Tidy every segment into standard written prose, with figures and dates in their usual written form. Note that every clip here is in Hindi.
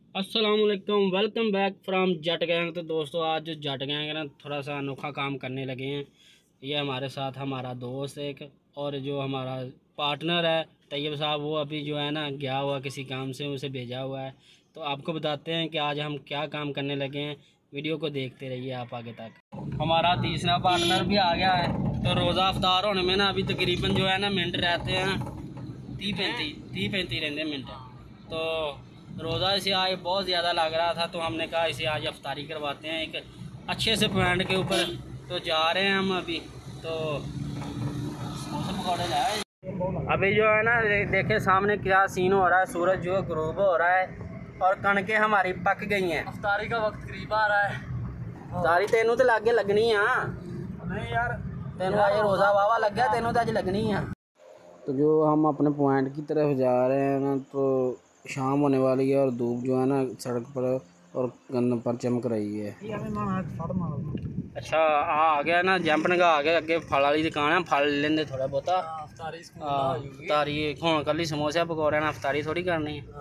अस्सलामुअलैकुम, welcome back from Jatt gang. तो दोस्तों, आज जो जट गैंग है ना, थोड़ा सा अनोखा काम करने लगे हैं। ये हमारे साथ हमारा दोस्त एक और जो हमारा पार्टनर है तैयब साहब, वो अभी जो है ना गया हुआ किसी काम से, उसे भेजा हुआ है। तो आपको बताते हैं कि आज हम क्या काम करने लगे हैं। वीडियो को देखते रहिए आप आगे तक। हमारा तीसरा पार्टनर भी आ गया है। तो रोज़ा अफ्तार होने में ना अभी तकरीबन जो है ना मिनट रहते हैं, 30-35 रहते हैं मिनट। तो रोज़ा इसे आज बहुत ज़्यादा लग रहा था, तो हमने कहा इसे आज अफ्तारी करवाते हैं एक अच्छे से पॉइंट के ऊपर। तो जा रहे हैं हम अभी। तो पकौड़े लाए अभी जो है ना, देखे सामने क्या सीन हो रहा है। सूरज जो ग्रूब हो रहा है और कणकें हमारी पक गई हैं। अफ्तारी का वक्त करीब आ रहा है। अफ्तारी तेनों तो लागे लगनी है। नहीं यार, तेनों आज रोज़ा वावा लग गया, तेनों तो आज लगनी है। तो जो हम अपने पॉइंट की तरफ जा रहे हैं ना, तो शाम होने वाली है और धूप जो है ना सड़क पर और गंदम पर चमक रही है। अच्छा आ गया ना, जंप नगा आ गया। अगे फल वाली दुकान है, फल लेंदे थोड़ा बहुता। अफ्तारी होन कली समोसे पकौड़े ना, अफ्तारी थोड़ी करनी है।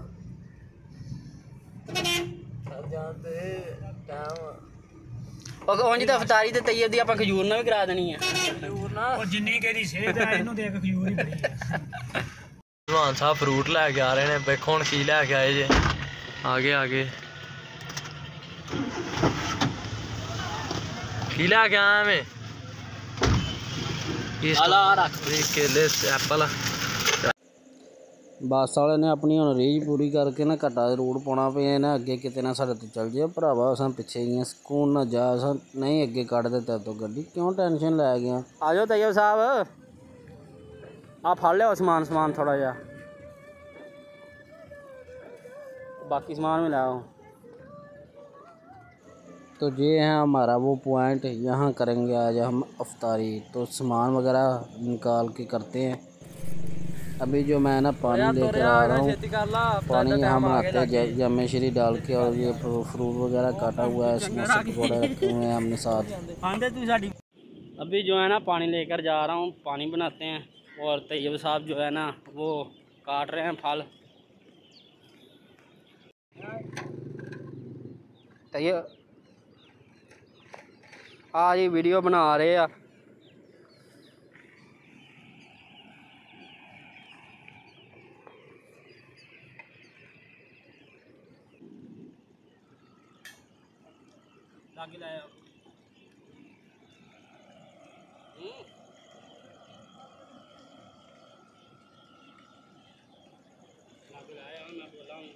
उंज तो अफ्तारी तो तैयब दी आपां खजूर ना भी करा देनी है। भगवान साहब फ्रूट लैके आ रहे हैं। देखो हम की लैके आए जे। आगे आगे की लैके आया मैं केले एप्पल। बस वाले ने अपनी हुण रीझ पूरी करके ना घट्टा रूट पाउणा पिया ना, अगे किते ना साडे तो चल जाए भरावा। असां पिछे ही सकून ना जा, असां नहीं अगे कढ़ दे तेरे तो गड्डी, क्यों टेंशन लै गया। आ जाओ तैयब साहब, आ फड़ लिया समान थोड़ा जा, बाकी सामान में लाओ। तो ये है हमारा वो पॉइंट, यहाँ करेंगे आज हम अफ्तारी। तो सामान वगैरह निकाल के करते हैं। अभी जो मैं ना पानी लेकर आ रहा हूँ, पानी यहाँ बनाते हैं जमे श्री डाल के। और ये फ्रूट वगैरह काटा हुआ है, समोसे पकौड़े रखे हुए हैं हमने साथ। अभी जो है ना पानी लेकर जा रहा हूँ, पानी बनाते हैं। और तैयब साहब जो है ना वो काट रहे हैं फल। तैयब आज ये वीडियो बना रहे हैं। लागे लाया मैं बोला हूँ।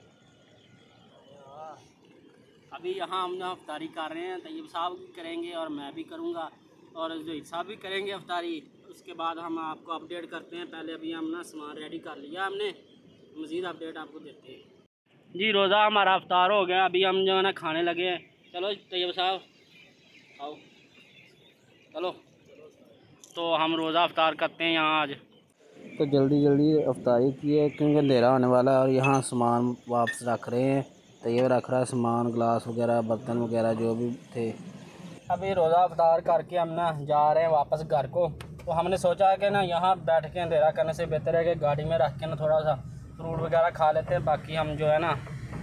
अभी यहाँ हम अफ्तारी कर रहे हैं, तैयब साहब भी करेंगे और मैं भी करूँगा और ज़हीर साहब भी करेंगे अफ्तारी। उसके बाद हम आपको अपडेट करते हैं। पहले अभी हम ना सामान रेडी कर लिया हमने, मज़ीद अपडेट आपको देते हैं। जी रोज़ा हमारा अफ्तार हो गया, अभी हम जो है ना खाने लगे हैं। चलो तैयब साहब आओ, चलो। तो हम रोज़ा अफ्तार करते हैं यहाँ आज। तो जल्दी अफ्तारी की है क्योंकि अंधेरा होने वाला है। और यहाँ सामान वापस रख रहे हैं, तैयब रख रहा है सामान, गिलास वगैरह, बर्तन वगैरह जो भी थे। अभी रोज़ा अफ्तार करके हम ना जा रहे हैं वापस घर को। तो हमने सोचा कि ना यहाँ बैठ के अंधेरा करने से बेहतर है कि गाड़ी में रख के ना थोड़ा सा फ्रूट वगैरह खा लेते हैं। बाकी हम जो है ना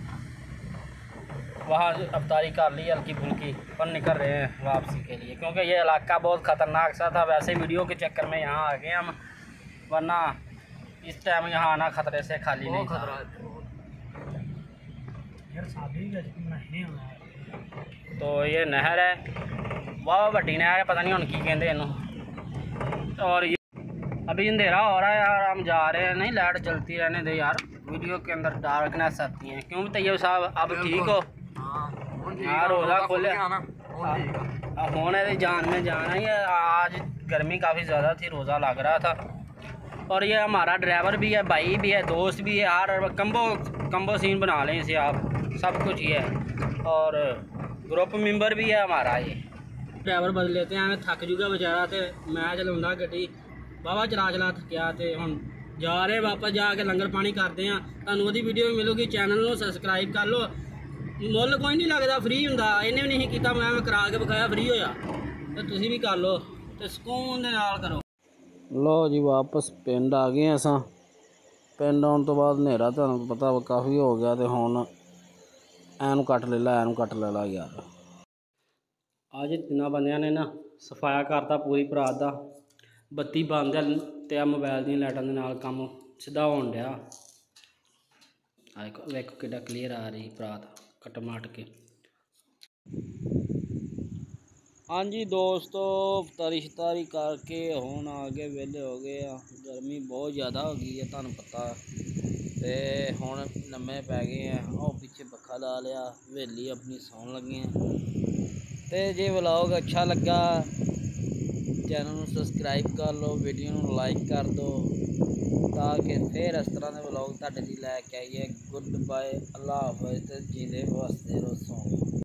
वहाँ अफ्तारी कर ली हल्की फुल्की, पर निकल रहे हैं वापसी के लिए, क्योंकि ये इलाका बहुत ख़तरनाक सा था। वैसे वीडियो के चक्कर में यहाँ आ गए हम, वरना इस टाइम यहाँ आना खतरे से खाली नहीं था। तो ये नहर है, वाह वड्डी नहर है, पता नहीं उनकी कहते इनू। और ये अभी अंधेरा हो रहा है यार, हम जा रहे हैं। नहीं लाइट चलती रहने दे यार, वीडियो के अंदर डार्कनेस आती है। क्यों तैयब साहब अब ठीक हो? हाँ रोज़ा खोले होने जान में जाना ही है। आज गर्मी काफ़ी ज़्यादा थी, रोज़ा लग रहा था। और ये हमारा ड्राइवर भी है, भाई भी है, दोस्त भी है यार। कम्बो सीन बना लें इसे आप, सब कुछ ही है। और ग्रुप मेंबर भी है हमारा। ये ड्राइवर बदल लेते हैं, हमें थक जूगा बेचारा। तो मैं चलाऊँगा गड्डी, बाबा चला थकिया। तो हम जा रहे वापस, जाके लंगर पानी करते हैं। तुहानू ओहदी वीडियो मिलूगी, चैनल को सबसक्राइब कर लो। मुੱਲ कोई नहीं लगता, फ्री हुंदा। इन्हें भी नहीं किया, मैं करा के बकाया फ्री होया। तो तुसीं भी कर लो, तो सुकून दे नाल करो। लो जी वापस पिंड आ गए असां। पिंड आने तो बाद हनेरा तुहानू पता काफ़ी हो गया। तो हुण ਐਨੂੰ ਕੱਟ ਲੈ ਲਾ, ਐਨੂੰ ਕੱਟ ਲੈ ਲਾ ਯਾਰ। ਅੱਜ ਤਿੰਨਾਂ ਬੰਦਿਆਂ ਨੇ ਨਾ ਸਫਾਇਆ ਕਰਤਾ ਪੂਰੀ ਭਰਾਤ ਦਾ। ਬੱਤੀ ਬੰਦ ਹੈ ਤੇ ਆ ਮੋਬਾਈਲ ਦੀਆਂ ਲਾਈਟਾਂ ਦੇ ਨਾਲ ਕੰਮ ਸਿੱਧਾ ਹੋਣ ਡਿਆ। ਵੇਖੋ ਕਿੱਡਾ ਕਲੀਅਰ ਆ ਰਹੀ ਭਰਾਤ ਕੱਟ ਮਾਟ ਕੇ। ਹਾਂਜੀ ਦੋਸਤੋ, ਇਫਤਾਰੀ ਸ਼ਿਫਤਾਰੀ ਕਰਕੇ ਹੁਣ ਆ ਕੇ ਵਿਹਲੇ ਹੋ ਗਏ ਆ। ਗਰਮੀ ਬਹੁਤ ਜ਼ਿਆਦਾ ਹੋ ਗਈ ਹੈ ਤੁਹਾਨੂੰ ਪਤਾ, ਤੇ ਹੁਣ ਲੰਮੇ ਪੈ ਗਏ ਆ। ਉਹ ਪਿੱਛੇ ਪੱਖਾ ਲਾ ਲਿਆ, ਹਵੇਲੀ ਆਪਣੀ ਸੌਣ ਲੱਗੇ ਆ। ਤੇ ਜੇ ਵਲੌਗ ਅੱਛਾ ਲੱਗਾ ਚੈਨਲ ਨੂੰ ਸਬਸਕ੍ਰਾਈਬ ਕਰ ਲਓ, ਵੀਡੀਓ ਨੂੰ ਲਾਈਕ ਕਰ ਦਿਓ ਤਾਂ ਕਿ ਫਿਰ ਇਸ ਤਰ੍ਹਾਂ ਦੇ ਵਲੌਗ ਤੁਹਾਡੇ ਲਈ ਲੈ ਕੇ ਆਈਏ। ਗੁੱਡ ਬਾਏ, ਅੱਲਾ ਹਾਫਿਜ਼ ਤੇ ਜੀਂਦੇ ਵਸਦੇ ਰਹੋ।